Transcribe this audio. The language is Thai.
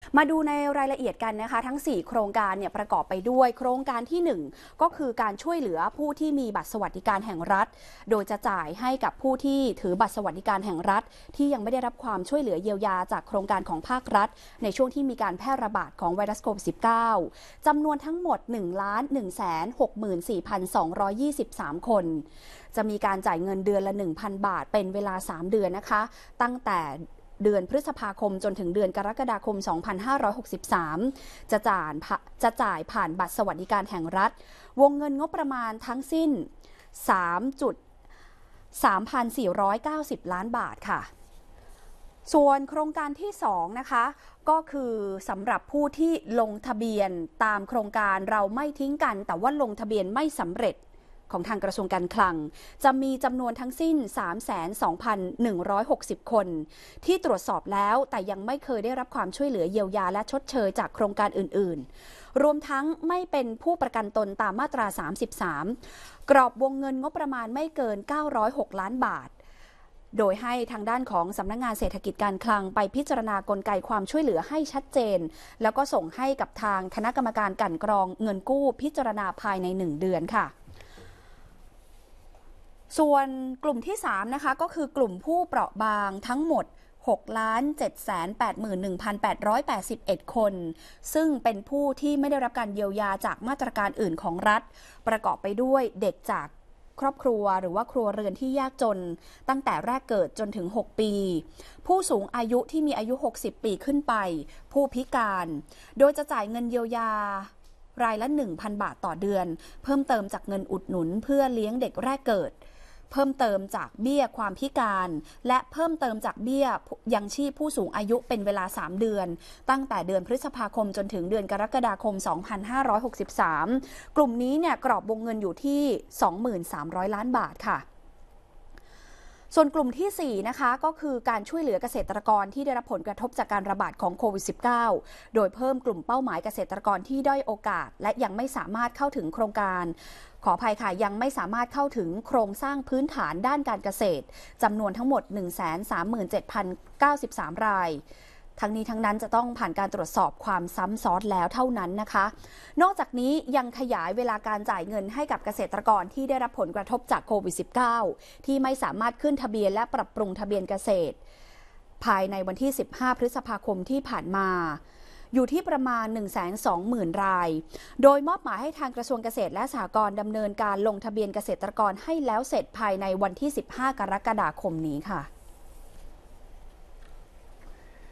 มาดูในรายละเอียดกันนะคะทั้ง4โครงการเนี่ยประกอบไปด้วยโครงการที่1ก็คือการช่วยเหลือผู้ที่มีบัตรสวัสดิการแห่งรัฐโดยจะจ่ายให้กับผู้ที่ถือบัตรสวัสดิการแห่งรัฐที่ยังไม่ได้รับความช่วยเหลือเยียวยาจากโครงการของภาครัฐในช่วงที่มีการแพร่ระบาดของไวรัสโควิด -19 จำนวนทั้งหมด 1,164,223 คนจะมีการจ่ายเงินเดือนละ 1,000 บาทเป็นเวลา3 เดือนนะคะตั้งแต่เดือนพฤษภาคมจนถึงเดือนกรกฎาคม 2563 จะจ่ายผ่านบัตรสวัสดิการแห่งรัฐวงเงินงบประมาณทั้งสิ้น 3.490 ล้านบาทค่ะส่วนโครงการที่2นะคะก็คือสำหรับผู้ที่ลงทะเบียนตามโครงการเราไม่ทิ้งกันแต่ว่าลงทะเบียนไม่สำเร็จของทางกระทรวงการคลังจะมีจำนวนทั้งสิ้น 32,160 คนที่ตรวจสอบแล้วแต่ยังไม่เคยได้รับความช่วยเหลือเยียวยาและชดเชยจากโครงการอื่นๆรวมทั้งไม่เป็นผู้ประกันตนตามมาตรา 33 กรอบวงเงินงบประมาณไม่เกิน 906 ล้านบาทโดยให้ทางด้านของสำนักงานเศรษฐกิจการคลังไปพิจารณากลไกความช่วยเหลือให้ชัดเจนแล้วก็ส่งให้กับทางคณะกรรมการกลั่นกรองเงินกู้พิจารณาภายใน1 เดือนค่ะส่วนกลุ่มที่3นะคะก็คือกลุ่มผู้เปราะบางทั้งหมด 6,781,881 คนซึ่งเป็นผู้ที่ไม่ได้รับการเยียวยาจากมาตรการอื่นของรัฐประกอบไปด้วยเด็กจากครอบครัวหรือว่าครัวเรือนที่ยากจนตั้งแต่แรกเกิดจนถึง6 ปีผู้สูงอายุที่มีอายุ60 ปีขึ้นไปผู้พิการโดยจะจ่ายเงินเยียวยารายละ 1,000 บาทต่อเดือนเพิ่มเติมจากเงินอุดหนุนเพื่อเลี้ยงเด็กแรกเกิดเพิ่มเติมจากเบี้ยความพิการและเพิ่มเติมจากเบี้ยยังชีพผู้สูงอายุเป็นเวลา3 เดือนตั้งแต่เดือนพฤษภาคมจนถึงเดือนกรกฎาคม 2563 กลุ่มนี้เนี่ยกรอบวงเงินอยู่ที่ 23,000 ล้านบาทค่ะส่วนกลุ่มที่4นะคะก็คือการช่วยเหลือเกษตรกรที่ได้รับผลกระทบจากการระบาดของโควิด -19 โดยเพิ่มกลุ่มเป้าหมายเกษตรกรที่ด้อยโอกาสและยังไม่สามารถเข้าถึงโครงการขออภัยค่ะยังไม่สามารถเข้าถึงโครงสร้างพื้นฐานด้านการเกษตรจำนวนทั้งหมด 137,093 รายทั้งนี้ทั้งนั้นจะต้องผ่านการตรวจสอบความซ้ำซ้อนแล้วเท่านั้นนะคะนอกจากนี้ยังขยายเวลาการจ่ายเงินให้กับเกษตรกรที่ได้รับผลกระทบจากโควิด -19 ที่ไม่สามารถขึ้นทะเบียนและปรับปรุงทะเบียนเกษตรภายในวันที่ 15 พฤษภาคมที่ผ่านมาอยู่ที่ประมาณ 120,000 รายโดยมอบหมายให้ทางกระทรวงเกษตรและสหกรณ์ดำเนินการลงทะเบียนเกษตรกรให้แล้วเสร็จภายในวันที่ 15 กรกฎาคมนี้ค่ะ